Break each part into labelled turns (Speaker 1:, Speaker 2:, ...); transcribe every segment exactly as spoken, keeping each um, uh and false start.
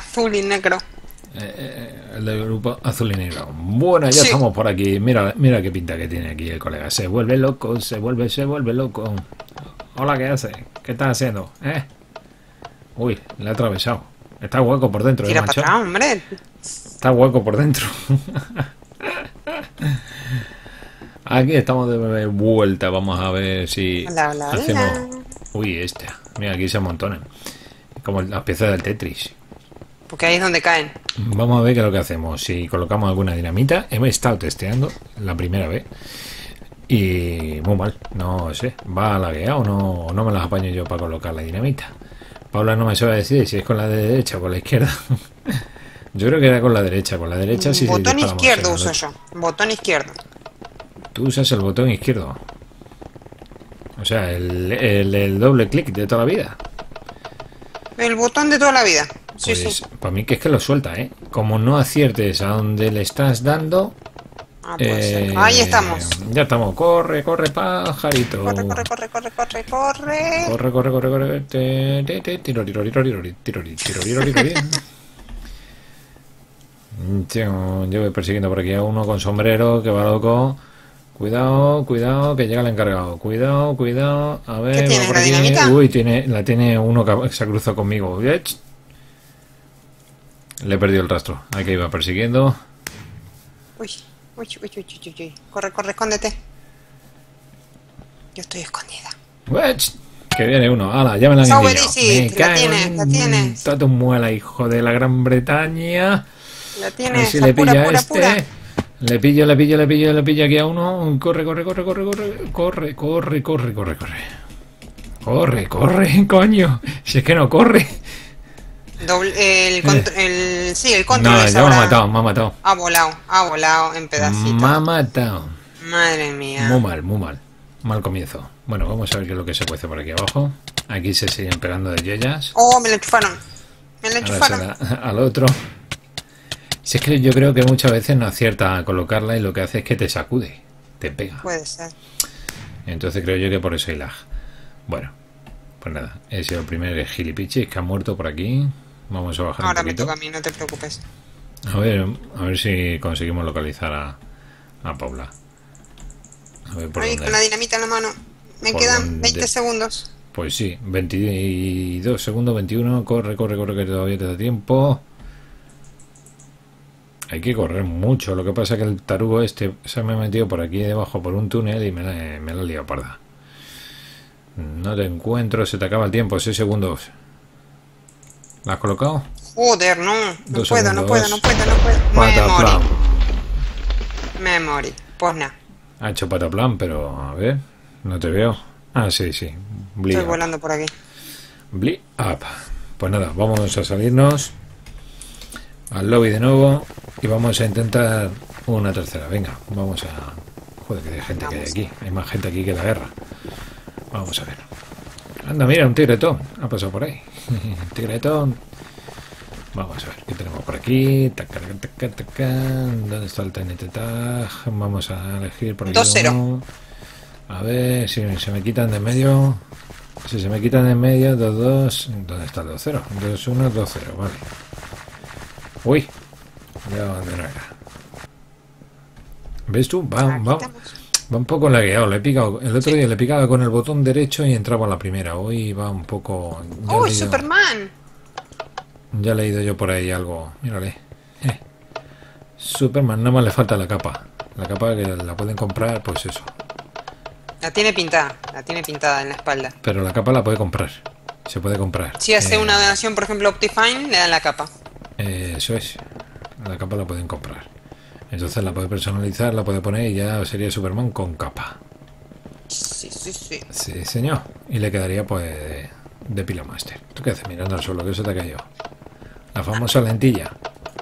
Speaker 1: azul y negro.
Speaker 2: Eh, eh, el del grupo azul y negro. Bueno, ya
Speaker 1: Sí.
Speaker 2: estamos por aquí. Mira, mira qué pinta que tiene aquí el colega. Se vuelve loco, se vuelve, se vuelve loco. Hola, ¿qué hace? ¿Qué estás haciendo? ¿Eh? Uy, le ha atravesado. Está hueco por dentro, ¿eh,
Speaker 1: Tira para
Speaker 2: macho?
Speaker 1: atrás, hombre.
Speaker 2: Está hueco por dentro. Aquí estamos de vuelta. Vamos a ver si
Speaker 1: Hola, hola, hola.
Speaker 2: hacemos... Uy, este. Mira, aquí se amontonan. Como las piezas del Tetris.
Speaker 1: Porque ahí es donde caen.
Speaker 2: Vamos a ver qué es lo que hacemos. Si colocamos alguna dinamita. Hemos estado testeando la primera vez. Y muy mal. No sé. ¿Va lagueado o no, o no me las apaño yo para colocar la dinamita? Paula no me sabe decir si es con la de derecha o con la izquierda. Yo creo que era con la derecha. Con la derecha sí se
Speaker 1: Botón
Speaker 2: dispara más
Speaker 1: izquierdo
Speaker 2: feo,
Speaker 1: uso
Speaker 2: ¿no?
Speaker 1: yo. Botón izquierdo.
Speaker 2: Tú usas el botón izquierdo. O sea, el, el, el doble clic de toda la vida.
Speaker 1: El botón de toda la vida. Sí,
Speaker 2: Pues
Speaker 1: sí.
Speaker 2: para mí que es que lo suelta, ¿eh? Como no aciertes a donde le estás dando...
Speaker 1: Ah, puede ser.
Speaker 2: eh,
Speaker 1: Ahí estamos.
Speaker 2: Ya estamos. Corre, corre, pajarito.
Speaker 1: Corre, corre, corre, corre, corre, corre.
Speaker 2: Corre, corre, corre, corre. Te, te, te, tirorirorirori, tirori, tirorirorirori. Tío, yo voy persiguiendo por aquí a uno con sombrero que va loco. Cuidado, cuidado, que llega el encargado. Cuidado, cuidado. A ver,
Speaker 1: ¿Qué
Speaker 2: va
Speaker 1: tienes,
Speaker 2: por
Speaker 1: la
Speaker 2: aquí.
Speaker 1: dinamita?
Speaker 2: Uy, tiene, la tiene uno que se ha cruzado conmigo. Le he perdido el rastro. Hay que iba persiguiendo.
Speaker 1: Uy, uy, uy, uy, uy, uy. Corre, corre, escóndete. Yo estoy escondida.
Speaker 2: ¡Uech! Que viene uno. ¡Hala! Ya me la han
Speaker 1: Sauber
Speaker 2: enviado.
Speaker 1: Easy,
Speaker 2: Me
Speaker 1: la
Speaker 2: cago
Speaker 1: tienes,
Speaker 2: en
Speaker 1: la tienes.
Speaker 2: toda tu muela, hijo de la Gran Bretaña.
Speaker 1: La
Speaker 2: A ver
Speaker 1: tienes.
Speaker 2: si le
Speaker 1: Apura,
Speaker 2: pilla a
Speaker 1: apura,
Speaker 2: este.
Speaker 1: apura.
Speaker 2: Le pillo, le pillo, le pillo, le pillo aquí a uno. Corre, corre, corre, corre, corre, corre, corre, corre, corre, corre. Corre, corre, coño. Si es que no corre.
Speaker 1: Doble, el, contr- el, sí, el control
Speaker 2: No,
Speaker 1: es
Speaker 2: ya me ha
Speaker 1: ahora.
Speaker 2: matado, me ha matado.
Speaker 1: Ha volado, ha volado en pedacitos.
Speaker 2: Me ha matado.
Speaker 1: Madre mía.
Speaker 2: Muy mal, muy mal. Mal comienzo. Bueno, vamos a ver qué es lo que se cuece por aquí abajo. Aquí se siguen pegando de yeyas.
Speaker 1: Oh, me lo enchufaron. Me lo
Speaker 2: Ahora
Speaker 1: enchufaron.
Speaker 2: se da al otro. Si es que yo creo que muchas veces no acierta a colocarla y lo que hace es que te sacude, te pega.
Speaker 1: Puede ser.
Speaker 2: Entonces creo yo que por eso hay lag. Bueno, pues nada, he sido el primer gilipichis que ha muerto por aquí. Vamos a bajar
Speaker 1: Ahora
Speaker 2: un
Speaker 1: me
Speaker 2: poquito.
Speaker 1: toca a mí, no te preocupes.
Speaker 2: A ver, a ver si conseguimos localizar a, a Paula. A ver por
Speaker 1: Ahí
Speaker 2: dónde.
Speaker 1: con la dinamita en la mano. Me
Speaker 2: ¿Por
Speaker 1: quedan
Speaker 2: dónde?
Speaker 1: veinte segundos.
Speaker 2: Pues sí, veintidós segundos, veintiuno. Corre, corre, corre, que todavía te da tiempo. Hay que correr mucho. Lo que pasa es que el tarugo este se me ha metido por aquí debajo por un túnel y me la, me la he liado parda. No te encuentro, se te acaba el tiempo, seis segundos. ¿La has colocado?
Speaker 1: Joder, no. No
Speaker 2: Dos
Speaker 1: puedo, no
Speaker 2: segundos.
Speaker 1: puedo, no puedo, no puedo. Me
Speaker 2: Pataplan.
Speaker 1: morí. Me morí. Pues nada.
Speaker 2: Ha hecho pataplan, pero a ver, no te veo. Ah, sí, sí. Bli
Speaker 1: Estoy
Speaker 2: up.
Speaker 1: volando por aquí.
Speaker 2: Bli up. Pues nada, vamos a salirnos al lobby de nuevo y vamos a intentar una tercera. Venga, vamos a... Joder, que hay gente que hay aquí. Hay más gente aquí que la guerra. Vamos a ver. Anda, mira, un tigretón. Ha pasado por ahí. Tigretón. Vamos a ver qué tenemos por aquí. Taca, taca, taca. ¿Dónde está el T N T tag? Vamos a elegir por aquí.
Speaker 1: dos cero.
Speaker 2: uno. A ver si se me quitan de en medio. Si se me quitan de en medio, dos dos. ¿Dónde está el dos cero? dos uno, dos cero, vale. Uy, ya donde no era. ¿Ves tú? Va,
Speaker 1: Aquí
Speaker 2: va,
Speaker 1: estamos.
Speaker 2: va un poco lagueado. Le he picado, el otro día le picaba con el botón derecho y entraba a la primera. Hoy va un poco... ya
Speaker 1: ¡Oh,
Speaker 2: he leído-
Speaker 1: Superman!
Speaker 2: Ya he leído yo por ahí algo. Mírale. Eh. Superman, nada más le falta la capa. La capa que la pueden comprar, pues eso.
Speaker 1: La tiene pintada. La tiene pintada en la espalda.
Speaker 2: Pero la capa la puede comprar. Se puede comprar.
Speaker 1: Si hace
Speaker 2: Eh,
Speaker 1: una donación, por ejemplo, Optifine, le dan la capa.
Speaker 2: eh, eso es. La capa la pueden comprar. Entonces la puede personalizar, la puede poner y ya sería Superman con capa.
Speaker 1: Sí, sí, sí.
Speaker 2: Sí, señor. Y le quedaría pues de, de pila master. ¿Tú qué haces mirando al suelo? Que eso te ha caído. La famosa lentilla.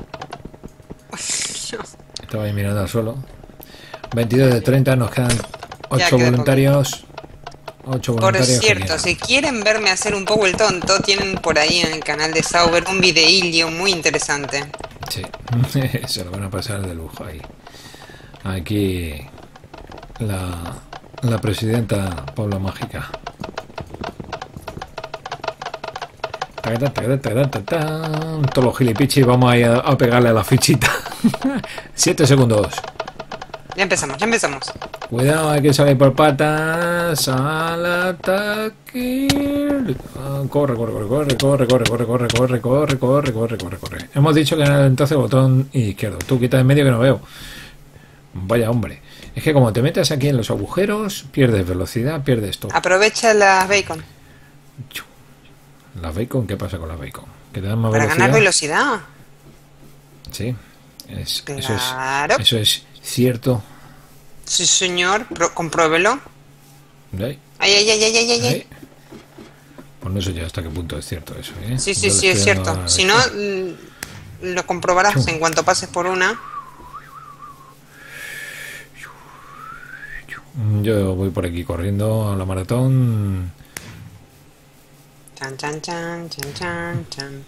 Speaker 2: Estaba ahí mirando al suelo. veintidós de treinta, nos quedan ocho
Speaker 1: queda
Speaker 2: voluntarios. ocho
Speaker 1: Por
Speaker 2: voluntarios. que
Speaker 1: cierto,
Speaker 2: quedan.
Speaker 1: si quieren verme hacer un poco el tonto, tienen por ahí en el canal de Sauber un videillo muy interesante.
Speaker 2: Sí, se lo van a pasar de lujo ahí. Aquí la, la presidenta Paula Mágica. Tacatán, tacatán, tacatán, tacatán. Todos los gilipichis vamos a ir a, a pegarle a la fichita. Siete segundos.
Speaker 1: Ya empezamos, ya empezamos.
Speaker 2: Cuidado, hay que salir por patas. Al ataque. Ah, Corre, corre, corre, corre, corre, corre, corre, corre, corre, corre, corre, corre, corre, corre. Hemos dicho que era entonces el botón izquierdo. Tú quita en medio que no veo. Vaya hombre. Es que como te metes aquí en los agujeros, pierdes velocidad, pierdes todo.
Speaker 1: Aprovecha las bacon.
Speaker 2: ¿Las bacon? ¿Qué pasa con las bacon? ¿Que te dan más
Speaker 1: Para
Speaker 2: velocidad?
Speaker 1: ganar velocidad.
Speaker 2: Sí. Es,
Speaker 1: Claro.
Speaker 2: eso, es, eso es cierto.
Speaker 1: Sí, señor. Pro- compruébelo.
Speaker 2: Ahí,
Speaker 1: Ay, ay, ay, ay, ay, ay,
Speaker 2: ahí.
Speaker 1: ay.
Speaker 2: Pues no sé ya hasta qué punto es cierto eso, ¿eh?
Speaker 1: Sí, sí,
Speaker 2: Yo le
Speaker 1: sí, es
Speaker 2: estoy dando
Speaker 1: cierto.
Speaker 2: a-
Speaker 1: Si no, mm, lo comprobarás
Speaker 2: Chum.
Speaker 1: en cuanto pases por una.
Speaker 2: Yo voy por aquí corriendo a la maratón.
Speaker 1: Chan, chan, chan, chan, chan, chan.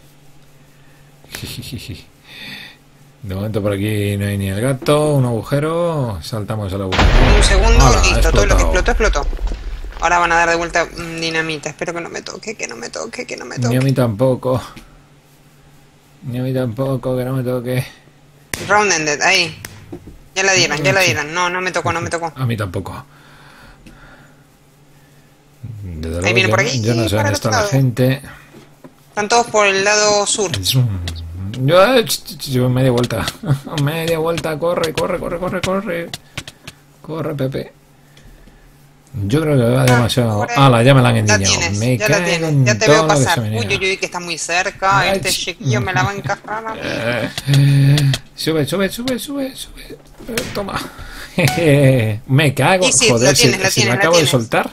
Speaker 2: De momento por aquí no hay ni el gato, un agujero, saltamos al agujero.
Speaker 1: Un segundo,
Speaker 2: ¡Hala! Ha
Speaker 1: listo. Todo lo que
Speaker 2: explotado.
Speaker 1: explotó, explotó. Ahora van a dar de vuelta mm, dinamita. Espero que no me toque, que no me toque, que no me
Speaker 2: Ni a
Speaker 1: toque.
Speaker 2: mí tampoco. Ni a mí tampoco, que no me toque.
Speaker 1: Round ended, ahí. Ya la dieron, ya la dieron. No, no me tocó, no me tocó.
Speaker 2: A mí tampoco. Desde
Speaker 1: Ahí
Speaker 2: luego,
Speaker 1: viene
Speaker 2: yo,
Speaker 1: por aquí,
Speaker 2: yo no sé
Speaker 1: para
Speaker 2: dónde
Speaker 1: el
Speaker 2: está
Speaker 1: otro
Speaker 2: la
Speaker 1: lado.
Speaker 2: gente.
Speaker 1: Están todos por el lado sur.
Speaker 2: Yo, eh, ch, ch, ch, media vuelta. Media vuelta, corre, corre, corre, corre, corre. Corre, Pepe. Yo creo que va demasiado.
Speaker 1: corre.
Speaker 2: ¡Hala! Ya me la han
Speaker 1: Ya
Speaker 2: endiñado.
Speaker 1: tienes,
Speaker 2: Me
Speaker 1: ya la
Speaker 2: cago
Speaker 1: tienes.
Speaker 2: en
Speaker 1: Ya te
Speaker 2: todo
Speaker 1: veo
Speaker 2: lo que
Speaker 1: pasar.
Speaker 2: se
Speaker 1: Uy,
Speaker 2: menea.
Speaker 1: uy, uy, que está muy cerca.
Speaker 2: Ay,
Speaker 1: Este
Speaker 2: ch-
Speaker 1: chiquillo me la va a encajar.
Speaker 2: Eh, Sube, sube, sube, sube, sube. Eh, Toma. Me cago.
Speaker 1: Sí, sí,
Speaker 2: Joder,
Speaker 1: la tienes,
Speaker 2: si,
Speaker 1: la
Speaker 2: si me
Speaker 1: tienes, la
Speaker 2: acabo de
Speaker 1: tienes.
Speaker 2: soltar.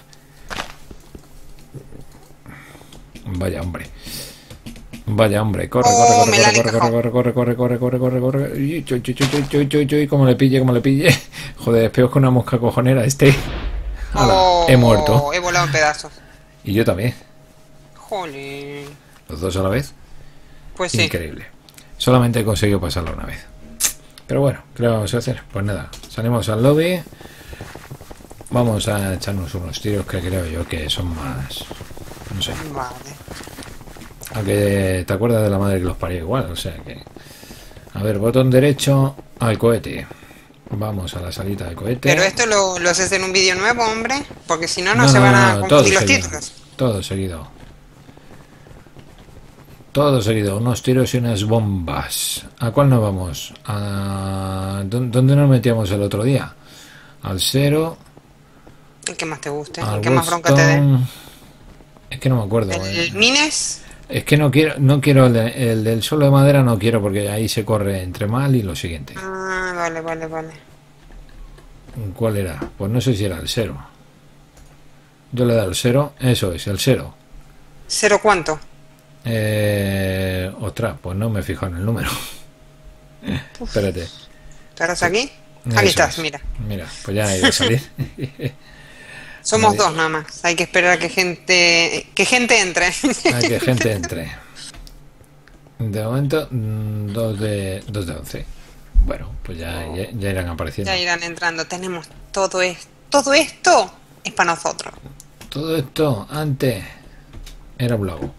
Speaker 2: Vaya hombre. Vaya hombre, corre,
Speaker 1: Oh,
Speaker 2: corre,
Speaker 1: me la
Speaker 2: corre,
Speaker 1: han
Speaker 2: corre, corre, corre, corre, corre, corre, corre, corre, corre. Y chu, chu, chu, chu, chu, chu, chu, como le pille, como le pille. Joder, es peor que una mosca cojonera este. Hala,
Speaker 1: Oh,
Speaker 2: he muerto.
Speaker 1: He volado en pedazos.
Speaker 2: Y yo también.
Speaker 1: Jolín.
Speaker 2: Los dos a la vez.
Speaker 1: Pues sí.
Speaker 2: Increíble. Solamente he conseguido pasarlo una vez. Pero bueno, ¿qué le vamos a hacer? Pues nada, salimos al lobby. Vamos a echarnos unos tiros que creo yo que son más... No sé.
Speaker 1: Vale.
Speaker 2: Aunque te acuerdas de la madre que los parió igual, o sea que... A ver, botón derecho al cohete. Vamos a la salita del cohete.
Speaker 1: Pero esto lo, lo haces en un vídeo nuevo, hombre. Porque si no, no, se van a
Speaker 2: todo
Speaker 1: confundir los
Speaker 2: seguido,
Speaker 1: títulos.
Speaker 2: todo seguido. Todo seguido, unos tiros y unas bombas. ¿A cuál nos vamos? ¿A... ¿Dó- ¿Dónde nos metíamos el otro día? Al cero,
Speaker 1: El que más te guste.
Speaker 2: al
Speaker 1: El que más bronca te dé.
Speaker 2: Weston. Es que no me acuerdo.
Speaker 1: El
Speaker 2: eh.
Speaker 1: Mines.
Speaker 2: Es que no quiero, no quiero el, de- el del suelo de madera, no quiero porque ahí se corre entre mal y lo siguiente.
Speaker 1: Ah, vale, vale, vale.
Speaker 2: ¿Cuál era? Pues no sé si era el cero. Yo le he dado el cero, eso es, el cero.
Speaker 1: ¿Cero cuánto?
Speaker 2: Eh, ostras, pues no me he fijado en el número. Espérate.
Speaker 1: ¿Estarás aquí?
Speaker 2: Eso
Speaker 1: Aquí estás,
Speaker 2: es.
Speaker 1: mira.
Speaker 2: Mira, pues ya iba a salir.
Speaker 1: Somos
Speaker 2: Vale.
Speaker 1: dos nada más. Hay que esperar a que gente que gente entre.
Speaker 2: A que gente entre. De momento, mm, dos de dos de once. Bueno, pues ya, ya, ya irán apareciendo.
Speaker 1: Ya irán entrando. Tenemos todo esto. Todo esto es para nosotros.
Speaker 2: Todo esto antes era un lago.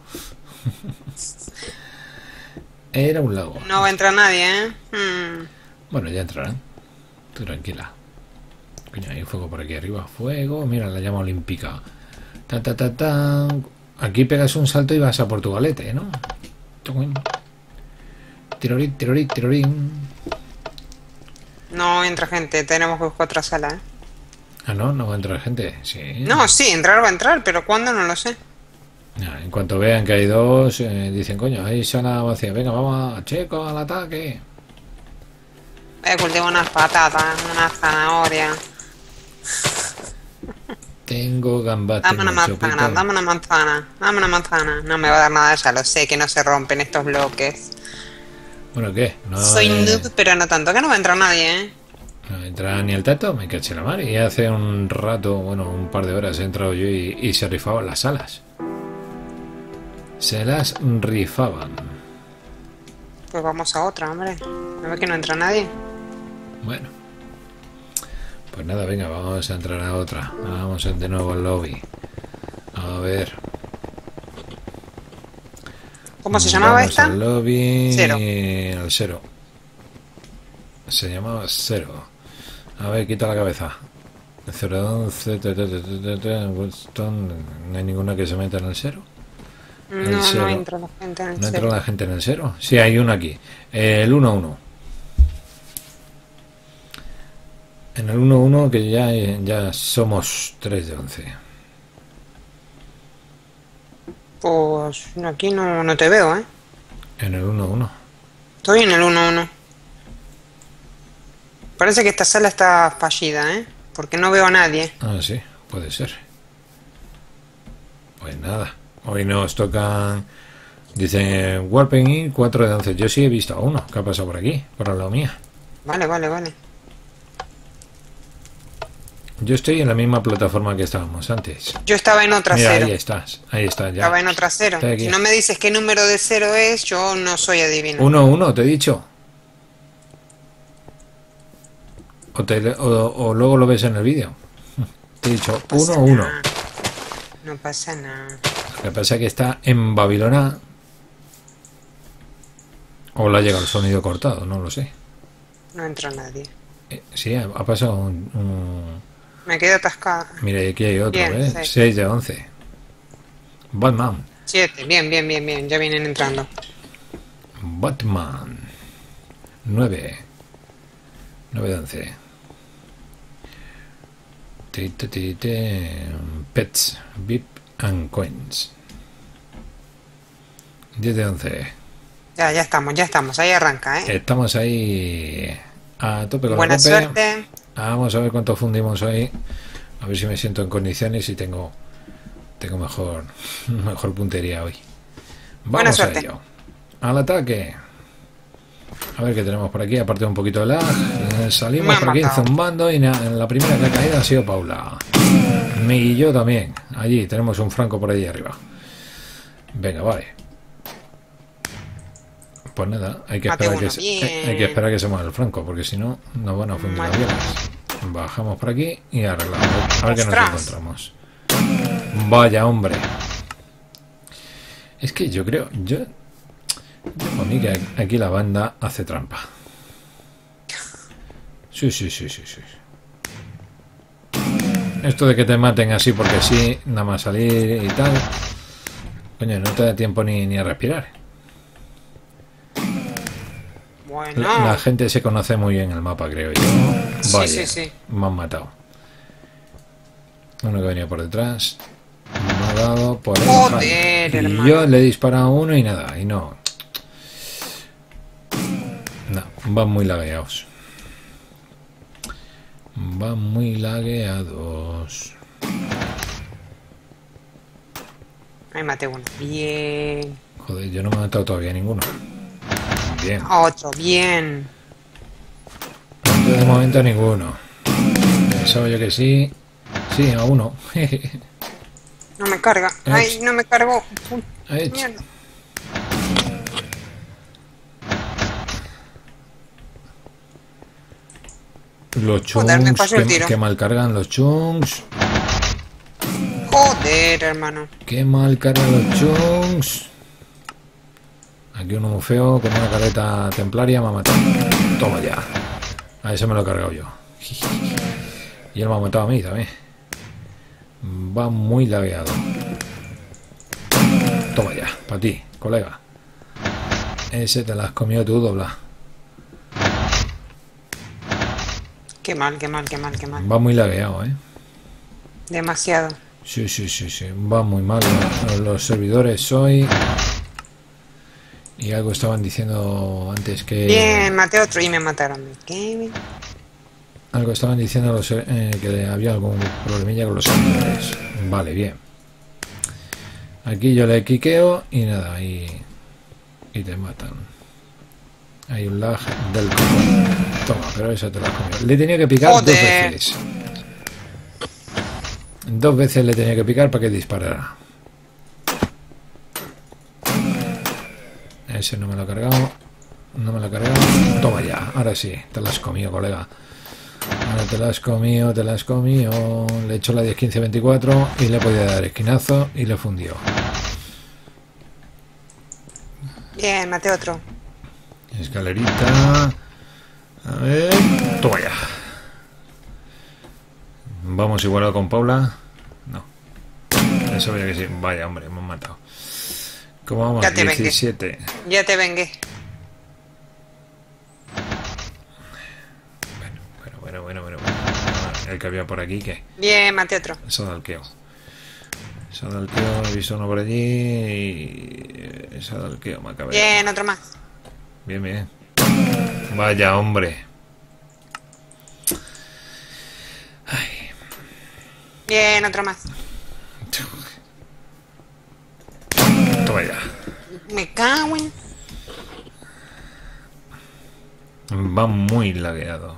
Speaker 2: Era un lago.
Speaker 1: No va a entrar nadie, ¿eh? Hmm.
Speaker 2: Bueno, ya entrarán. Tú tranquila. Coño, hay fuego por aquí arriba. Fuego. Mira, la llama olímpica. Ta, ta, ta, ta. Aquí pegas un salto y vas a Portugalete, ¿no? Tirorín, tirorín, tirorín.
Speaker 1: No entra gente. Tenemos que buscar otra sala, ¿eh?
Speaker 2: Ah, no, no va a entrar gente. Sí.
Speaker 1: No, sí, entrar va a entrar, pero ¿cuándo? No lo sé.
Speaker 2: Ah, en cuanto vean que hay dos, eh, dicen, coño, hay sala vacía. Venga, vamos a Checo al ataque.
Speaker 1: Voy a cultivar unas patatas, una zanahoria.
Speaker 2: Tengo gambas.
Speaker 1: Dame
Speaker 2: tengo
Speaker 1: una manzana,
Speaker 2: sopita.
Speaker 1: dame una manzana, dame una manzana. No me va a dar nada, ya lo sé, que no se rompen estos bloques.
Speaker 2: Bueno, ¿qué? No,
Speaker 1: Soy
Speaker 2: eh,
Speaker 1: noob, pero no tanto, que no va a entrar nadie, ¿eh?
Speaker 2: no entra ni el tato, me caché la mar. Y hace un rato, bueno, un par de horas he entrado yo y, y se rifaban las salas. Se las rifaban.
Speaker 1: Pues vamos a otra, hombre. ¿No ves que no entra nadie?
Speaker 2: Bueno. Pues nada, venga, vamos a entrar a otra. Vamos de nuevo al lobby. A ver.
Speaker 1: ¿Cómo se llamaba
Speaker 2: Vamos
Speaker 1: esta?
Speaker 2: Al lobby.
Speaker 1: Cero.
Speaker 2: Al cero. Se llamaba cero. A ver, quita la cabeza. cero once. Winston. No hay ninguna que se meta en el cero. El
Speaker 1: No,
Speaker 2: cero.
Speaker 1: no entra la gente en el
Speaker 2: ¿No entra
Speaker 1: cero.
Speaker 2: la gente en el cero? Sí, hay uno aquí. El uno uno. En el uno uno que ya, ya somos tres de once.
Speaker 1: Pues aquí no, no te veo, ¿eh?
Speaker 2: En el uno uno.
Speaker 1: Estoy en el uno uno. Parece que esta sala está fallida, ¿eh? Porque no veo a nadie.
Speaker 2: Ah, sí, puede ser. Pues nada. Hoy nos tocan. Dicen Warping In cuatro de once. Yo sí he visto a uno. ¿Qué ha pasado por aquí? Por al lado mía.
Speaker 1: Vale, vale, vale.
Speaker 2: Yo estoy en la misma plataforma que estábamos antes.
Speaker 1: Yo estaba en otra
Speaker 2: Mira,
Speaker 1: cero.
Speaker 2: ahí estás. Ahí está ya.
Speaker 1: Estaba en otra cero.
Speaker 2: Estoy aquí.
Speaker 1: Si no me dices qué número de cero es, yo no soy adivino.
Speaker 2: uno uno, te he dicho. O, te, o, o luego lo ves en el vídeo. Te he dicho uno uno.
Speaker 1: No pasa nada.
Speaker 2: Lo que pasa es que está en Babilona. O le ha llegado el sonido cortado, no lo sé.
Speaker 1: No entró nadie.
Speaker 2: Eh, sí, ha, ha pasado un, un...
Speaker 1: Me quedé atascada.
Speaker 2: Mira, y aquí hay otro,
Speaker 1: Bien,
Speaker 2: ¿eh?
Speaker 1: sí.
Speaker 2: seis de once. Batman.
Speaker 1: Siete. Bien, bien, bien, bien. Ya vienen entrando.
Speaker 2: Batman. nueve. nueve de once. Ti, ti, ti, ti. Pets. V I P and Coins. diez de once.
Speaker 1: Ya, ya estamos, ya estamos. Ahí arranca, ¿eh?
Speaker 2: Estamos ahí a tope con
Speaker 1: Buena
Speaker 2: la tope.
Speaker 1: suerte.
Speaker 2: Vamos a ver cuánto fundimos hoy. A ver si me siento en condiciones y tengo tengo mejor mejor puntería hoy.
Speaker 1: Buena
Speaker 2: Vamos a
Speaker 1: suerte.
Speaker 2: ello. Al ataque. A ver qué tenemos por aquí. Aparte un poquito de lag. Eh, Salimos
Speaker 1: Me ha
Speaker 2: por aquí
Speaker 1: matado.
Speaker 2: zumbando y na- la primera que ha caído ha sido Paula. Y yo también. Allí tenemos un franco por allí arriba. Venga, vale. Pues nada, hay que
Speaker 1: Mate
Speaker 2: esperar que
Speaker 1: uno,
Speaker 2: se,
Speaker 1: bien.
Speaker 2: hay que esperar que se mueva el franco, porque si no nos van a fundir las
Speaker 1: Mate.
Speaker 2: bielas. Bajamos por aquí y arreglamos. A ver qué nos
Speaker 1: ¡Ostras!
Speaker 2: encontramos. Vaya hombre. Es que yo creo, yo, yo para mí que aquí la banda hace trampa. Sí, sí, sí, sí, sí. Esto de que te maten así porque sí, nada más salir y tal. Coño, no te da tiempo ni, ni a respirar.
Speaker 1: Bueno.
Speaker 2: La, la gente se conoce muy bien el mapa, creo yo.
Speaker 1: Sí,
Speaker 2: Vaya,
Speaker 1: sí, sí.
Speaker 2: me han matado. Uno que venía por detrás. Me ha dado por el
Speaker 1: Joder,
Speaker 2: jale. Y
Speaker 1: hermano.
Speaker 2: yo le he disparado a uno y nada, y no. No, van muy lagueados. Van muy lagueados.
Speaker 1: Ahí maté uno. Bien.
Speaker 2: Joder, yo no me he matado todavía ninguno. Bien.
Speaker 1: Otro. Bien.
Speaker 2: Yo de momento ninguno. Pensaba yo que sí. Sí, a uno.
Speaker 1: No me carga. Ay, no me cargó. Uy,
Speaker 2: Ech.
Speaker 1: mierda.
Speaker 2: Los
Speaker 1: Joder, me
Speaker 2: chunks,
Speaker 1: pasó el
Speaker 2: que,
Speaker 1: tiro.
Speaker 2: que mal cargan los chunks.
Speaker 1: Joder, hermano.
Speaker 2: Qué mal cargan los chunks. Aquí uno muy feo con una careta templaria me ha matado. Toma ya. A ese me lo he cargado yo. Y él me ha matado a mí también. Va muy lagueado. Toma ya, para ti, colega. Ese te la has comido tú, dobla.
Speaker 1: Qué mal, qué mal, qué mal, qué mal.
Speaker 2: Va muy lagueado, ¿eh?
Speaker 1: Demasiado.
Speaker 2: Sí, sí, sí, sí. Va muy mal los, los servidores hoy. Y algo estaban diciendo antes que...
Speaker 1: Bien, maté otro y me mataron. ¿Qué?
Speaker 2: Algo estaban diciendo los, eh, que había algún problemilla con los servidores. Vale, bien. Aquí yo le quiqueo y nada, y, y te matan. Hay un lag del copón. Toma, pero eso te lo has comido. Le tenía que picar
Speaker 1: Joder.
Speaker 2: dos veces. Dos veces le tenía que picar para que disparara. Ese no me lo ha cargado. No me lo ha cargado. Toma ya, ahora sí, te lo has comido, colega. Ahora te la has comido, te la has comido. Le he hecho la diez quince veinticuatro y le podía dar esquinazo y le fundió.
Speaker 1: Bien, maté otro.
Speaker 2: Escalerita. A ver. Toma ya. Vamos igualado con Paula. No. Eso veía que sí. Vaya, hombre, hemos matado. ¿Cómo vamos?
Speaker 1: Ya te
Speaker 2: diecisiete.
Speaker 1: vengué. Ya te vengué.
Speaker 2: Bueno, bueno, bueno, bueno, bueno. El que había por aquí, ¿qué?
Speaker 1: Bien, maté otro.
Speaker 2: Sadalqueo. Sadalqueo, he visto uno por allí. Y... Sadalqueo, me acaba de...
Speaker 1: Bien, otro más.
Speaker 2: Bien, bien. Vaya, hombre. Ay.
Speaker 1: Bien, otro más.
Speaker 2: Toma ya.
Speaker 1: Me cago en...
Speaker 2: Va muy lagueado.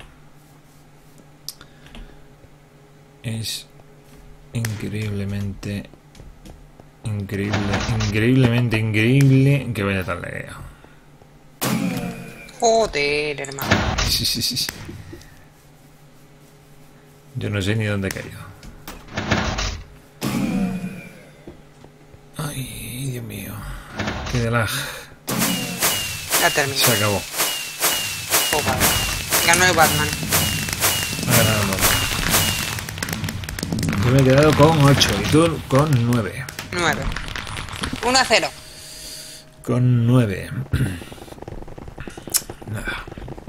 Speaker 2: Es increíblemente, increíble, increíblemente increíble que vaya tan lagueado.
Speaker 1: Joder, hermano.
Speaker 2: Sí, sí, sí, sí. Yo no sé ni dónde he caído. Ay, Dios mío. Qué de lag.
Speaker 1: Ya terminé.
Speaker 2: Se acabó.
Speaker 1: Oh, vale. Ganó el Batman.
Speaker 2: Ha ganado el Batman. Yo me he quedado con ocho y tú con nueve.
Speaker 1: nueve. uno a cero.
Speaker 2: Con nueve. Nada.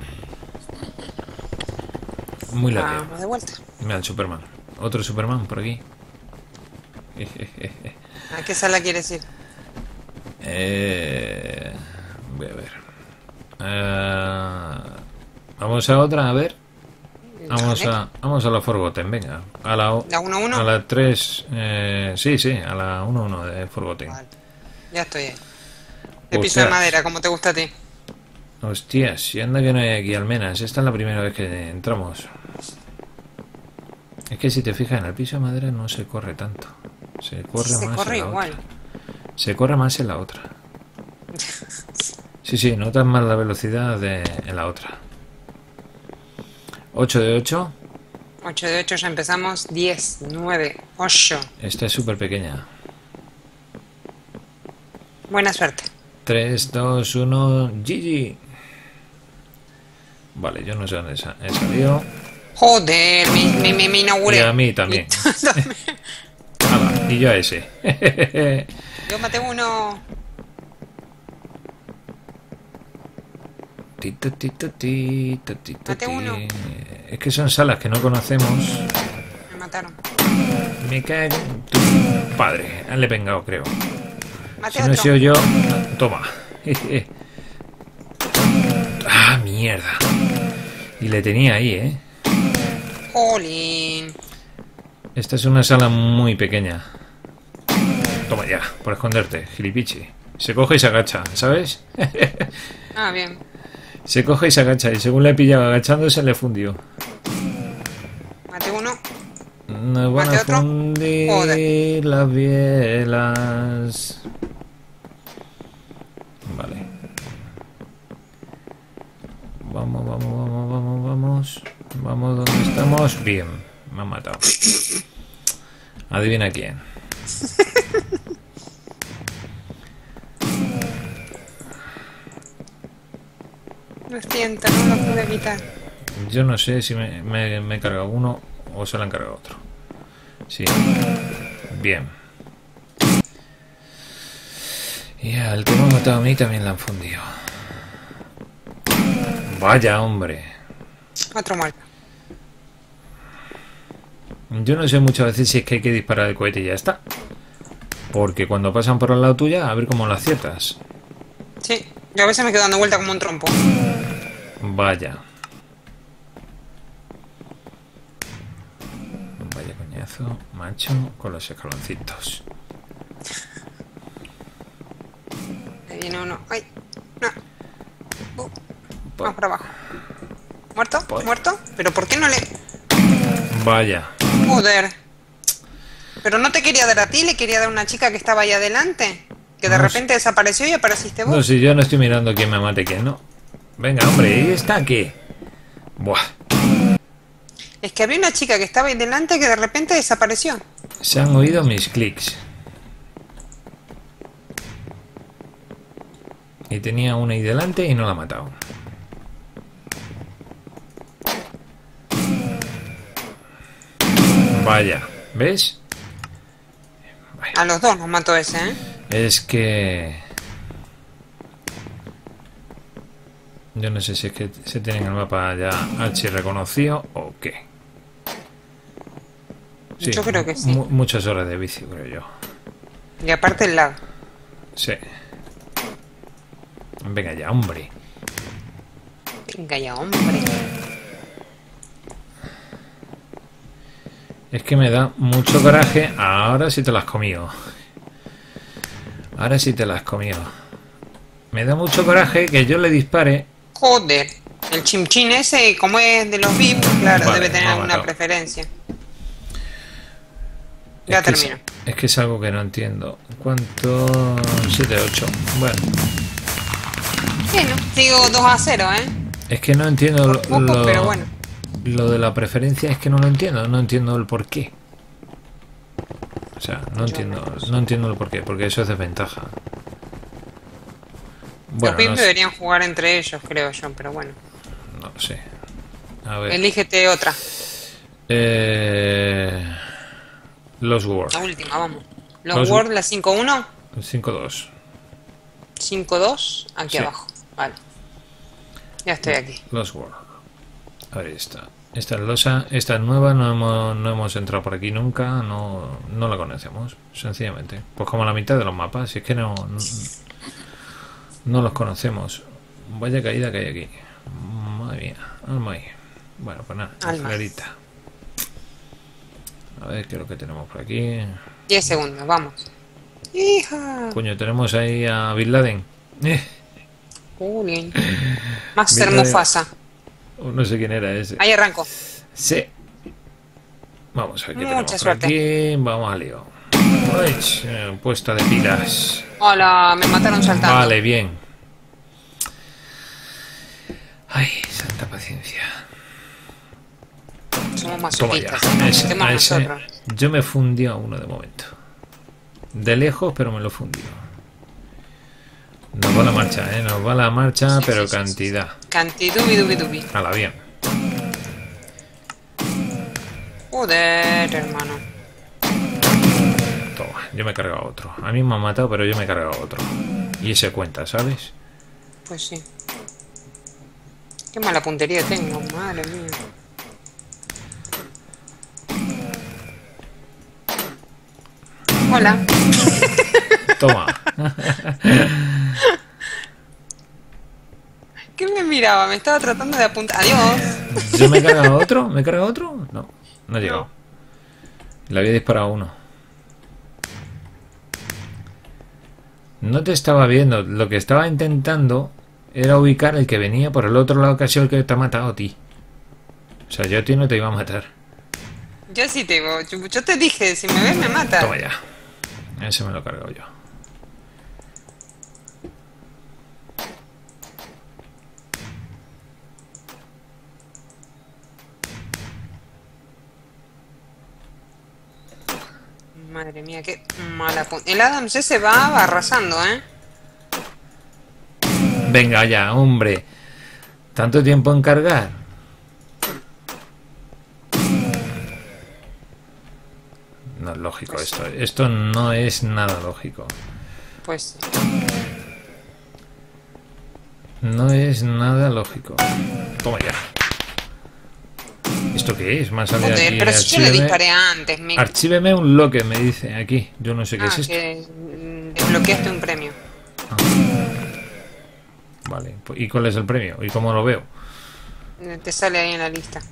Speaker 2: Muy largo.
Speaker 1: Vamos de vuelta.
Speaker 2: Mira el Superman. Otro Superman por aquí.
Speaker 1: ¿A qué sala quieres ir?
Speaker 2: Eh, voy a ver. Eh, vamos a otra, a ver. Vamos a, vamos a la Forgotten, venga. A la,
Speaker 1: ¿La uno uno?
Speaker 2: a la tres. Eh, sí, sí, a la uno uno de Forgotten.
Speaker 1: Vale. Ya estoy ahí. De piso de
Speaker 2: Ostras.
Speaker 1: madera, como te gusta a ti.
Speaker 2: Hostias, si anda que no hay aquí almenas. Esta es la primera vez que entramos. Es que si te fijas en el piso de madera no se corre tanto. Se corre
Speaker 1: Se
Speaker 2: más
Speaker 1: corre
Speaker 2: en la
Speaker 1: igual.
Speaker 2: otra. Se corre más en la otra. Sí, sí, notas más la velocidad de, en la otra. ocho de ocho.
Speaker 1: ocho de ocho ya empezamos. diez, nueve, ocho.
Speaker 2: Esta es súper pequeña.
Speaker 1: Buena suerte.
Speaker 2: tres, dos, uno, G G. Vale, yo no sé dónde sa- he salido.
Speaker 1: Joder, me, me, me, me inauguré.
Speaker 2: Y a mí también. Hala, y yo a ese.
Speaker 1: Yo maté uno.
Speaker 2: Tito, tito, tito, tito,
Speaker 1: Mate uno.
Speaker 2: ti. Es que son salas que no conocemos.
Speaker 1: Me mataron.
Speaker 2: Me cago en tu padre. Le he pengado, creo.
Speaker 1: Maté
Speaker 2: Si no he
Speaker 1: otro.
Speaker 2: sido yo, toma. Ah, mierda. Y le tenía ahí, ¿eh?
Speaker 1: Jolín.
Speaker 2: Esta es una sala muy pequeña. Toma ya, por esconderte, gilipichi. Se coge y se agacha, ¿sabes?
Speaker 1: Ah, bien.
Speaker 2: Se coge y se agacha, y según le he pillado agachándose, le fundió.
Speaker 1: Maté uno.
Speaker 2: Nos van
Speaker 1: ¿Mate
Speaker 2: a
Speaker 1: otro?
Speaker 2: fundir
Speaker 1: Joder.
Speaker 2: las bielas. Vale. Vamos, vamos, vamos, vamos, vamos. Vamos, ¿dónde estamos? Bien, me han matado. Adivina quién.
Speaker 1: Lo siento, no lo pude evitar.
Speaker 2: Yo no sé si me, me, me he cargado uno o se lo han cargado otro. Sí. Bien. Y al que me ha matado a mí también la han fundido. Vaya, hombre.
Speaker 1: Otro muerto.
Speaker 2: Yo no sé muchas veces si es que hay que disparar el cohete y ya está. Porque cuando pasan por al lado tuya, a ver cómo lo aciertas.
Speaker 1: Sí, yo a veces me quedo dando vuelta como un trompo.
Speaker 2: Vaya. Vaya coñazo, macho, con los escaloncitos.
Speaker 1: Ahí viene uno. ¡Ay! No. Uh,
Speaker 2: Pa-
Speaker 1: vamos para abajo. ¿Muerto?
Speaker 2: Pa-
Speaker 1: ¿Muerto? ¿Pero por qué no le...?
Speaker 2: Vaya.
Speaker 1: Joder. Pero no te quería dar a ti, le quería dar a una chica que estaba ahí adelante. Que de
Speaker 2: No
Speaker 1: repente desapareció y apareciste vos.
Speaker 2: No, si yo no estoy mirando quién me mate y quién no. Venga, hombre, ahí está aquí. Buah.
Speaker 1: Es que había una chica que estaba ahí delante que de repente desapareció.
Speaker 2: Se han oído mis clics. Y tenía una ahí delante y no la ha matado. Vaya, ¿ves? Vaya.
Speaker 1: A los dos nos mató ese, ¿eh?
Speaker 2: Es que... Yo no sé si es que se tiene en el mapa ya archi reconocido o qué. Sí,
Speaker 1: yo creo que sí.
Speaker 2: Mu muchas horas de vicio, creo yo.
Speaker 1: Y aparte el lag.
Speaker 2: Sí. Venga ya, hombre.
Speaker 1: Venga ya, hombre.
Speaker 2: Es que me da mucho coraje. Ahora sí te las has comido. Ahora sí te las has comido. Me da mucho coraje que yo le dispare.
Speaker 1: Joder. El chimchín ese, como es de los V I P, claro,
Speaker 2: Vale,
Speaker 1: debe tener
Speaker 2: no,
Speaker 1: alguna
Speaker 2: no.
Speaker 1: preferencia. Ya
Speaker 2: Es que
Speaker 1: termino.
Speaker 2: Es, es que es algo que no entiendo. ¿Cuánto? siete ocho. Bueno.
Speaker 1: Bueno, sigo dos a cero, ¿eh?
Speaker 2: Es que no entiendo
Speaker 1: Por
Speaker 2: lo,
Speaker 1: poco,
Speaker 2: lo-
Speaker 1: pero bueno.
Speaker 2: lo de la preferencia, es que no lo entiendo. No entiendo el por qué. O sea, no
Speaker 1: Yo
Speaker 2: entiendo,
Speaker 1: menos.
Speaker 2: no entiendo el por qué, porque eso es desventaja.
Speaker 1: Los
Speaker 2: Bueno,
Speaker 1: V I P
Speaker 2: no, sé-
Speaker 1: deberían jugar entre ellos, creo yo, pero bueno.
Speaker 2: no lo sé. A ver.
Speaker 1: Elígete otra.
Speaker 2: Eh, los Word.
Speaker 1: La última, vamos. Los
Speaker 2: Los-
Speaker 1: Word, la cinco uno,
Speaker 2: cinco dos.
Speaker 1: cinco dos, aquí
Speaker 2: Sí.
Speaker 1: abajo. Vale. Ya estoy aquí.
Speaker 2: Los Word. A ver, esta. Esta es losa. Esta es nueva. No hemos, no hemos entrado por aquí nunca. No, no la conocemos. Sencillamente. Pues como la mitad de los mapas. Si es que no, no, no los conocemos. Vaya caída que hay aquí. Madre mía. Alma ahí. Bueno, pues nada.
Speaker 1: Alma.
Speaker 2: Acelerita. A ver qué es lo que tenemos por aquí.
Speaker 1: diez segundos, vamos. Hija.
Speaker 2: Coño, tenemos ahí a Bin Laden. Eh,
Speaker 1: Jolín. Master
Speaker 2: Mira,
Speaker 1: Mufasa.
Speaker 2: no sé quién era ese.
Speaker 1: Ahí arranco.
Speaker 2: Sí. Vamos a ver qué
Speaker 1: Mucha
Speaker 2: tenemos por
Speaker 1: suerte.
Speaker 2: aquí. Vamos al lío. Uy, eh, puesta de pilas.
Speaker 1: Hola, me mataron saltando.
Speaker 2: Vale, bien. Ay, santa paciencia.
Speaker 1: Somos
Speaker 2: Toma ya.
Speaker 1: masoquistas.
Speaker 2: A ese-
Speaker 1: Metemos
Speaker 2: a ese-
Speaker 1: nosotros.
Speaker 2: yo me fundí a uno de momento. De lejos, pero me lo fundí. Nos va la marcha, ¿eh? Nos va la marcha,
Speaker 1: Sí,
Speaker 2: pero
Speaker 1: sí, sí,
Speaker 2: cantidad.
Speaker 1: Cantidubi dubi dubi.
Speaker 2: A la bien.
Speaker 1: Joder, hermano.
Speaker 2: Toma, yo me he cargado otro. A mí me han matado, pero yo me he cargado otro. Y ese cuenta, ¿sabes?
Speaker 1: Pues sí. Qué mala puntería tengo, madre mía. Hola.
Speaker 2: Toma.
Speaker 1: ¿Qué me miraba? Me estaba tratando de apuntar. Adiós.
Speaker 2: ¿Yo me he cargado otro? ¿Me he cargado otro? No, no he llegado. Le había disparado a uno. No te estaba viendo. Lo que estaba intentando era ubicar el que venía por el otro lado, que ha sido el que te ha matado a ti. O sea, yo a ti no te iba a matar.
Speaker 1: Yo sí te digo. Yo yo te dije, si me ves me matas.
Speaker 2: Toma ya. Ese me lo he cargado yo.
Speaker 1: Madre mía, qué mala puntería. El Adams ese va arrasando, ¿eh?
Speaker 2: Venga ya, hombre. ¿Tanto tiempo en cargar? No es lógico esto. Esto no es nada lógico.
Speaker 1: Pues
Speaker 2: No es nada lógico. Toma ya. ¿Esto qué es? Me ha salido
Speaker 1: joder,
Speaker 2: aquí.
Speaker 1: pero si yo le
Speaker 2: archíveme-
Speaker 1: disparé antes, me...
Speaker 2: Archíveme un loque, me dice aquí. Yo no sé qué
Speaker 1: Ah,
Speaker 2: es esto.
Speaker 1: que mm, desbloqueaste un premio.
Speaker 2: Vale. ¿Y cuál es el premio? ¿Y cómo lo veo?
Speaker 1: Eh, Te sale ahí en la lista.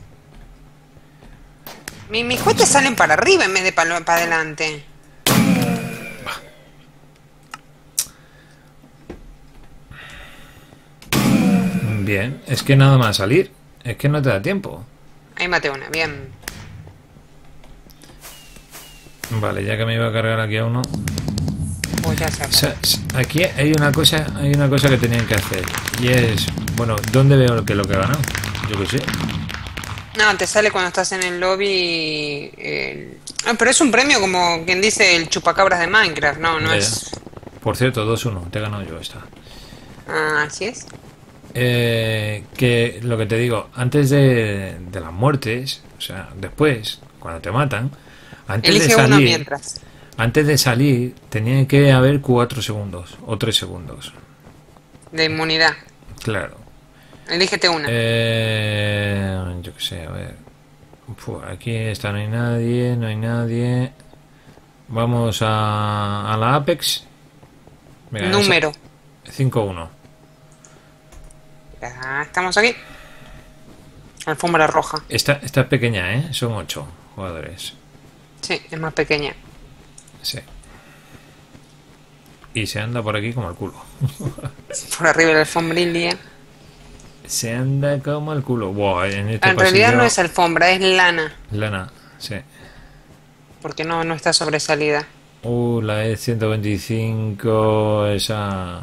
Speaker 1: Mi- Mis cohetes salen para arriba en vez de para adelante.
Speaker 2: Bien. Es que nada más salir. Es que no te da tiempo.
Speaker 1: Ahí maté una, bien.
Speaker 2: Vale, ya que me iba a cargar aquí a uno.
Speaker 1: Pues ya se
Speaker 2: O
Speaker 1: acabó.
Speaker 2: sea, s- aquí hay una cosa, hay una cosa que tenían que hacer. Y es, bueno, ¿dónde veo que lo que he ganado? Yo qué sé.
Speaker 1: No, te sale cuando estás en el lobby. el- Ah, pero es un premio como quien dice el chupacabras de Minecraft. No, no
Speaker 2: Ya,
Speaker 1: es.
Speaker 2: Por cierto, dos uno, te he ganado yo esta.
Speaker 1: Ah, así es.
Speaker 2: Eh, que lo que te digo, antes de, de las muertes, o sea, después, cuando te matan, antes
Speaker 1: Elige
Speaker 2: de
Speaker 1: uno
Speaker 2: salir,
Speaker 1: mientras.
Speaker 2: antes de salir, tenía que haber cuatro segundos o tres segundos.
Speaker 1: De inmunidad.
Speaker 2: Claro.
Speaker 1: Elígete una.
Speaker 2: Eh, yo qué sé, a ver. Uf, aquí está, no hay nadie, no hay nadie. Vamos a, a la Apex. Venga,
Speaker 1: Número.
Speaker 2: cinco uno.
Speaker 1: Ya estamos aquí. Alfombra roja.
Speaker 2: Esta, esta es pequeña, ¿eh? Son ocho jugadores.
Speaker 1: Sí, es más pequeña.
Speaker 2: Sí. Y se anda por aquí como el culo.
Speaker 1: Por arriba de la alfombrilla.
Speaker 2: Se anda como el culo. Buah, en este
Speaker 1: En realidad
Speaker 2: pasillo-
Speaker 1: no es alfombra, es lana.
Speaker 2: Lana, sí.
Speaker 1: Porque no, no está sobresalida.
Speaker 2: Uh, la E ciento veinticinco, esa...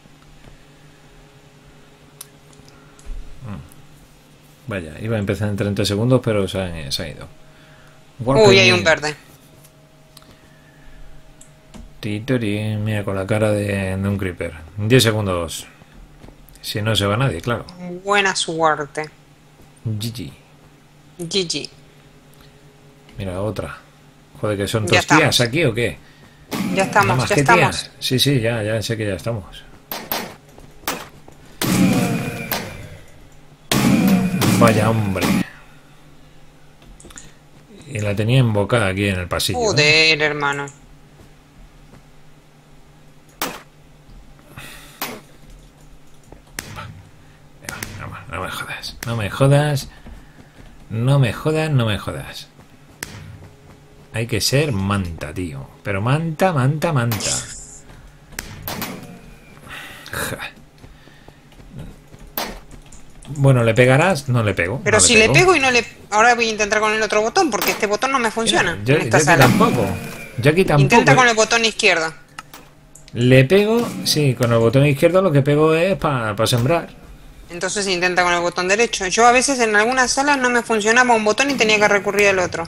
Speaker 2: Mm. Vaya, iba a empezar en treinta segundos, pero se ha, se ha ido.
Speaker 1: Uy, hay un verde.
Speaker 2: Titori, mira, con la cara de, de un creeper. diez segundos. Si no se va nadie, claro.
Speaker 1: Buena suerte.
Speaker 2: G G.
Speaker 1: G G.
Speaker 2: Mira, otra. Joder, que son
Speaker 1: Ya
Speaker 2: dos tías
Speaker 1: estamos.
Speaker 2: aquí o qué.
Speaker 1: Ya
Speaker 2: Nada
Speaker 1: estamos,
Speaker 2: más
Speaker 1: ya
Speaker 2: que
Speaker 1: estamos.
Speaker 2: tías. Sí, sí, ya, ya sé que ya estamos. Vaya hombre. Y la tenía embocada aquí en el pasillo. ¿eh?
Speaker 1: Joder, hermano.
Speaker 2: No, me- no me jodas. No me jodas. No me jodas, no me jodas. Hay que ser manta, tío. Pero manta, manta, manta. Ja. Bueno, ¿le pegarás? No le pego.
Speaker 1: Pero
Speaker 2: no
Speaker 1: si le pego y no le... Ahora voy a intentar con el otro botón, porque este botón no me funciona.
Speaker 2: Yo,
Speaker 1: en
Speaker 2: yo
Speaker 1: esta
Speaker 2: aquí
Speaker 1: sala.
Speaker 2: tampoco. Yo aquí tampoco.
Speaker 1: Intenta con el botón izquierdo.
Speaker 2: Le pego, sí, con el botón izquierdo lo que pego es para sembrar.
Speaker 1: Entonces intenta con el botón derecho. Yo a veces en algunas salas no me funcionaba un botón y tenía que recurrir al otro.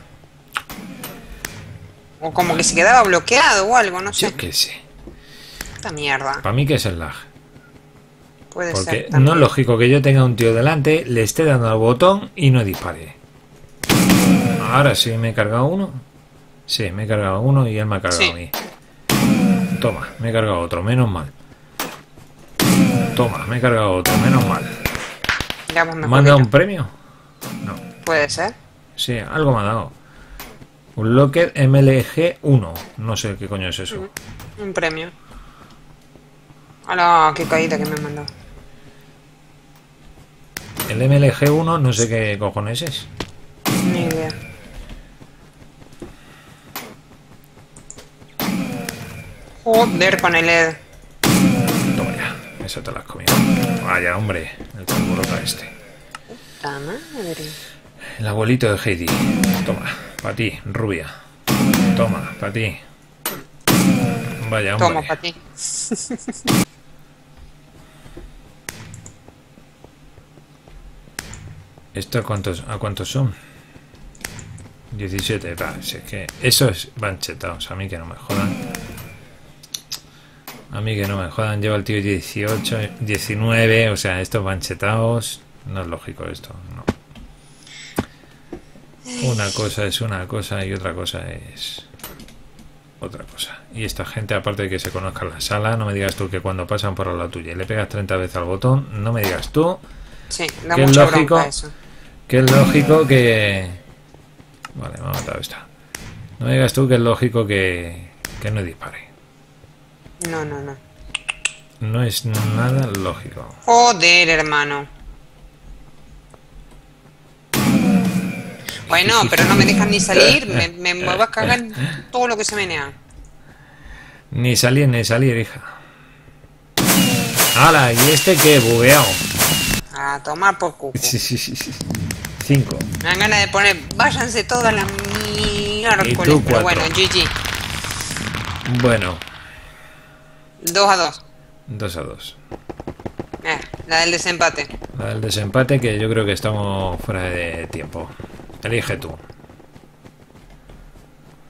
Speaker 1: O como que se quedaba bloqueado o algo, no sé.
Speaker 2: Yo qué sé.
Speaker 1: Esta mierda.
Speaker 2: Para mí que es el lag.
Speaker 1: Puede
Speaker 2: Porque
Speaker 1: ser
Speaker 2: no
Speaker 1: también.
Speaker 2: es lógico que yo tenga un tío delante, le esté dando al botón y no dispare. Ahora sí, me he cargado uno. Sí, me he cargado uno y él me ha cargado
Speaker 1: Sí.
Speaker 2: a mí. Toma, me he cargado otro, menos mal. Toma, me he cargado otro, menos mal.
Speaker 1: Ya pues
Speaker 2: ¿Me
Speaker 1: mejor
Speaker 2: han
Speaker 1: que
Speaker 2: dado
Speaker 1: yo.
Speaker 2: un premio? No.
Speaker 1: Puede ser.
Speaker 2: Sí, algo me ha dado. Un Locker M L G uno. No sé qué coño es eso.
Speaker 1: Un premio. ¡Hala! ¡Qué caída que me han mandado!
Speaker 2: El M L G uno no sé qué cojones es.
Speaker 1: Ni idea. Joder con el E D.
Speaker 2: Toma ya, eso te lo has comido. Vaya, hombre, el tamborota este.
Speaker 1: ¡Ta madre!
Speaker 2: El abuelito de Heidi. Toma, para ti, rubia. Toma, para ti. Vaya, hombre.
Speaker 1: Toma para ti.
Speaker 2: ¿Esto a cuántos, a cuántos son? diecisiete, va, si es que esos van chetados, a mí que no me jodan. A mí que no me jodan, lleva el tío dieciocho, diecinueve, o sea, estos van chetados. No es lógico esto, no. Una cosa es una cosa y otra cosa es otra cosa. Y esta gente, aparte de que se conozca en la sala, no me digas tú que cuando pasan por la tuya y le pegas treinta veces al botón, no me digas tú
Speaker 1: Sí, da
Speaker 2: que es
Speaker 1: mucha
Speaker 2: lógico,
Speaker 1: bronca eso.
Speaker 2: que es lógico que... Vale, me ha matado esta. No me digas tú que es lógico que, que no dispare.
Speaker 1: No, no, no.
Speaker 2: No es nada lógico.
Speaker 1: Joder, hermano. Bueno, pero no me dejan ni salir. Me, me, me vas a cagar en todo lo que se menea.
Speaker 2: Ni salir, ni salir, hija. ¡Hala! ¿Y este qué? Bugueado.
Speaker 1: A tomar por cuco.
Speaker 2: Sí, sí, sí, sí. Cinco.
Speaker 1: Me dan ganas de poner, váyanse todas las miércoles.
Speaker 2: Y tú,
Speaker 1: Pero
Speaker 2: cuatro.
Speaker 1: bueno, G G.
Speaker 2: Bueno,
Speaker 1: dos a dos.
Speaker 2: dos a dos.
Speaker 1: Eh, la del desempate.
Speaker 2: La del desempate, que yo creo que estamos fuera de tiempo. Elige tú.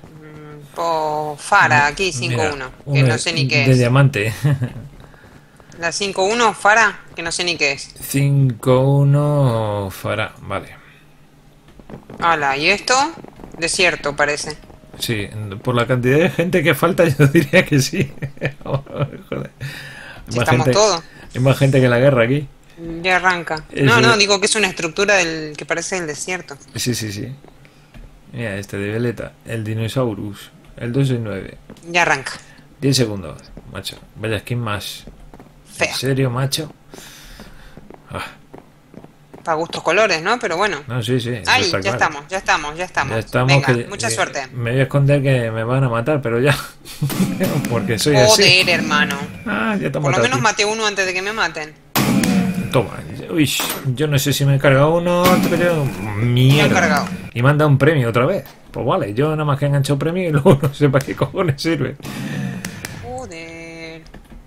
Speaker 1: Por Fara, aquí cinco uno.
Speaker 2: Mira,
Speaker 1: Que
Speaker 2: uno
Speaker 1: no sé ni qué
Speaker 2: de
Speaker 1: es.
Speaker 2: diamante.
Speaker 1: La cinco uno, Fara, que no sé ni qué es.
Speaker 2: cinco uno Farah, vale.
Speaker 1: Hala, ¿y esto? Desierto, parece.
Speaker 2: Sí, por la cantidad de gente que falta yo diría que sí. Joder.
Speaker 1: Si
Speaker 2: Más
Speaker 1: estamos
Speaker 2: gente,
Speaker 1: todos.
Speaker 2: hay más gente que la guerra aquí.
Speaker 1: Ya arranca.
Speaker 2: Eso
Speaker 1: No, no,
Speaker 2: es-
Speaker 1: digo que es una estructura del que parece el desierto.
Speaker 2: Sí, sí, sí. Mira, este de Veleta, el Dinosaurus, el doscientos nueve.
Speaker 1: Ya arranca.
Speaker 2: diez segundos, macho. Vaya skin más. ¿En
Speaker 1: Fea.
Speaker 2: serio, macho? Ah,
Speaker 1: Para gustos colores, ¿no? Pero bueno.
Speaker 2: no, sí, sí. eso
Speaker 1: Ay,
Speaker 2: está
Speaker 1: ya
Speaker 2: claro.
Speaker 1: estamos, ya estamos, ya estamos.
Speaker 2: Ya estamos.
Speaker 1: Venga,
Speaker 2: que-
Speaker 1: mucha
Speaker 2: eh,
Speaker 1: suerte.
Speaker 2: Me voy a esconder que me van a matar, pero ya. Porque soy así.
Speaker 1: Joder, hermano.
Speaker 2: Ah, ya te han
Speaker 1: Por lo
Speaker 2: matado,
Speaker 1: menos
Speaker 2: tío.
Speaker 1: maté uno antes de que me maten.
Speaker 2: Toma. Uy, yo no sé si me he cargado uno, pero
Speaker 1: Me
Speaker 2: mierda.
Speaker 1: han cargado.
Speaker 2: Y me han dado un premio otra vez. Pues vale, yo nada más que he enganchado premio y luego no sé para qué cojones sirve.
Speaker 1: Joder.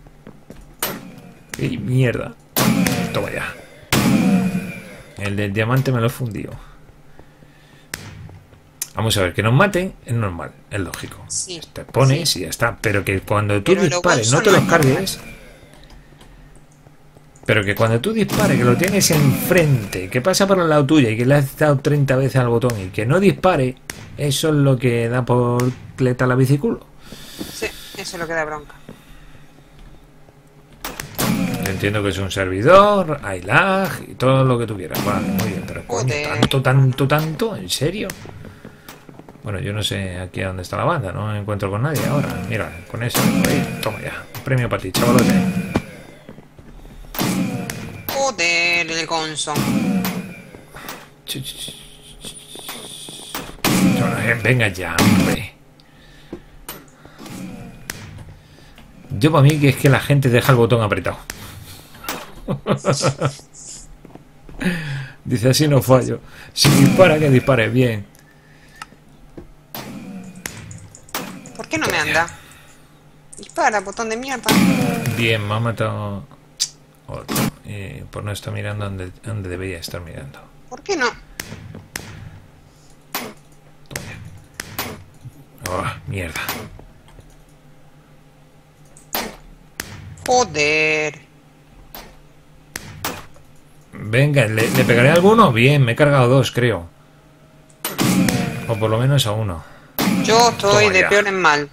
Speaker 2: Y mierda. Toma ya. El del diamante me lo he fundido. Vamos a ver, que nos maten es normal, es lógico.
Speaker 1: Sí.
Speaker 2: Te pones
Speaker 1: Sí.
Speaker 2: y ya está. Pero que cuando tú
Speaker 1: Pero lo
Speaker 2: dispares
Speaker 1: bolso
Speaker 2: no te
Speaker 1: no
Speaker 2: los
Speaker 1: es
Speaker 2: cargues. Pero que cuando tú dispares, que lo tienes enfrente, que pasa por el lado tuyo y que le has dado treinta veces al botón y que no dispare, eso es lo que da por cleta la biciculo.
Speaker 1: Sí, eso es lo que da bronca.
Speaker 2: Yo entiendo que es un servidor, hay lag y todo lo que tú quieras. Vale, muy bien, pero coño,
Speaker 1: Joder.
Speaker 2: tanto, tanto, tanto, ¿en serio? Bueno, yo no sé aquí a dónde está la banda, no me encuentro con nadie ahora. Mira, con eso, ahí, toma ya, un premio para ti, chavalote.
Speaker 1: Joder, el gonzo.
Speaker 2: Ch, ch, ch, ch. Venga ya, hombre. Yo para mí que es que la gente deja el botón apretado. Dice así no fallo. Si dispara, que dispare bien.
Speaker 1: ¿Por qué no me anda? Dispara, botón de mierda.
Speaker 2: Bien, me ha matado otro. Y por no estar mirando donde, donde debería estar mirando.
Speaker 1: ¿Por qué no?
Speaker 2: Oh, mierda.
Speaker 1: Joder.
Speaker 2: Venga, ¿le, ¿le pegaré a alguno? Bien, me he cargado dos, creo. O por lo menos a uno.
Speaker 1: Yo estoy
Speaker 2: Toma
Speaker 1: de
Speaker 2: ya.
Speaker 1: peor en mal.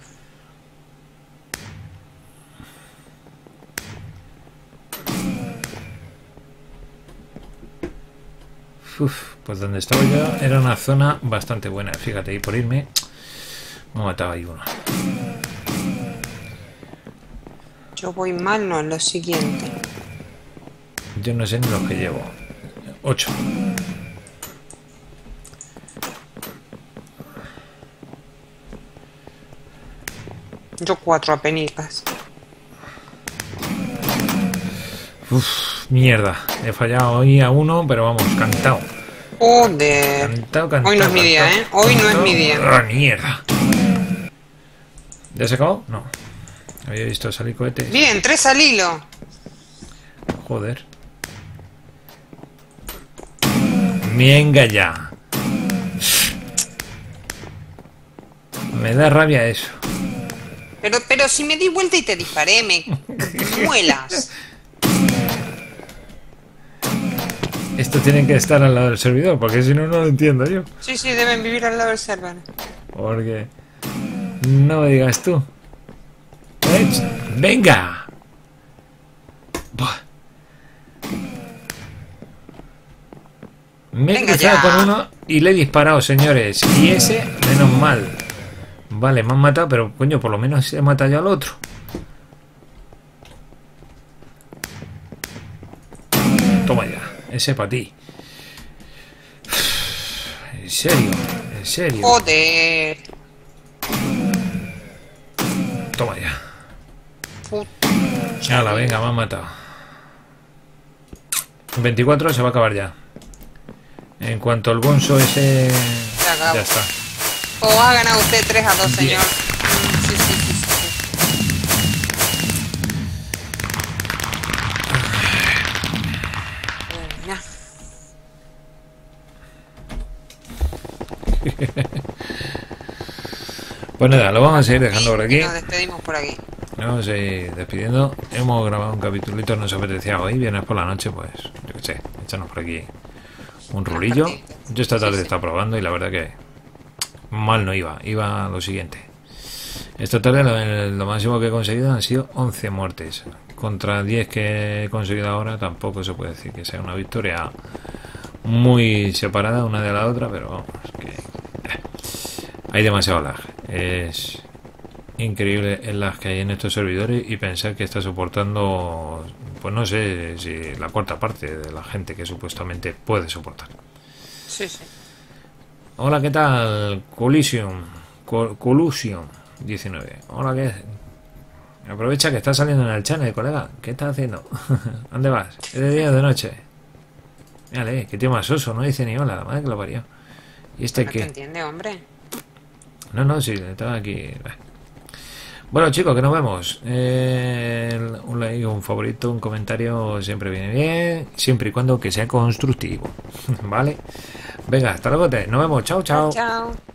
Speaker 2: Uf, pues donde estaba yo era una zona bastante buena. Fíjate, y por irme me ha matado ahí uno.
Speaker 1: Yo voy mal, no, en lo siguiente.
Speaker 2: Yo no sé ni los que llevo. Ocho.
Speaker 1: Yo cuatro apenicas.
Speaker 2: Uf, mierda. He fallado hoy a uno, pero vamos, cantado.
Speaker 1: Joder.
Speaker 2: Cantado, cantado.
Speaker 1: Hoy no es mi día,
Speaker 2: cantado,
Speaker 1: ¿eh? Hoy no es
Speaker 2: cantado.
Speaker 1: mi día.
Speaker 2: Ah, mierda. ¿Ya se acabó? No. Había visto salir cohetes.
Speaker 1: Bien, tres al hilo.
Speaker 2: Joder. Venga ya. Me da rabia eso.
Speaker 1: Pero, pero si me di vuelta y te disparé, me muelas.
Speaker 2: Esto tiene que estar al lado del servidor, porque si no, no lo entiendo yo.
Speaker 1: Sí, sí, deben vivir al lado del server.
Speaker 2: Porque... No me digas tú. ¡Ech! ¡Venga! Buah. Me he
Speaker 1: Venga
Speaker 2: cruzado
Speaker 1: ya.
Speaker 2: con uno y le he disparado, señores. Y ese, menos mal. Vale, me han matado, pero coño, por lo menos he matado yo al otro. Toma ya, ese para ti. En serio, en serio.
Speaker 1: Joder.
Speaker 2: Toma ya.
Speaker 1: Puta.
Speaker 2: Hala, venga, me han matado. veinticuatro se va a acabar ya. En cuanto al bonzo ese...
Speaker 1: Se acabó.
Speaker 2: Ya está.
Speaker 1: O ha ganado usted tres a dos, señor.
Speaker 2: Bien.
Speaker 1: Mm, Sí, sí, sí, sí, sí. Bueno,
Speaker 2: Pues nada, lo vamos a seguir dejando
Speaker 1: y
Speaker 2: por aquí.
Speaker 1: nos despedimos por aquí.
Speaker 2: Nos vamos a ir despidiendo. Hemos grabado un capitulito, nos apetecía hoy, viernes por la noche, pues, yo qué sé, echarnos por aquí un rulillo. Yo esta tarde he estado probando y la verdad que mal no iba, iba lo siguiente. Esta tarde lo, lo máximo que he conseguido han sido once muertes. Contra diez que he conseguido ahora tampoco se puede decir que sea una victoria muy separada una de la otra, pero vamos, que eh, hay demasiado lag. Es increíble el lag que hay en estos servidores y pensar que está soportando, pues no sé si la cuarta parte de la gente que supuestamente puede soportar.
Speaker 1: Sí, sí.
Speaker 2: Hola, ¿qué tal? Collision, Col Collusion diecinueve. Hola, ¿qué? Aprovecha que estás saliendo en el channel, colega. ¿Qué estás haciendo? ¿Dónde vas? ¿Es de día o de noche? Mírale, que tío más oso, no dice ni hola, la madre que lo parió. ¿Y este
Speaker 1: No
Speaker 2: qué?
Speaker 1: te entiende, hombre.
Speaker 2: No, no, sí, estaba aquí. Bueno, chicos, que nos vemos. Eh, un like, un favorito, un comentario siempre viene bien, siempre y cuando que sea constructivo. ¿Vale? Venga, hasta luego, te. Nos vemos. Chao, chao.
Speaker 1: Chao.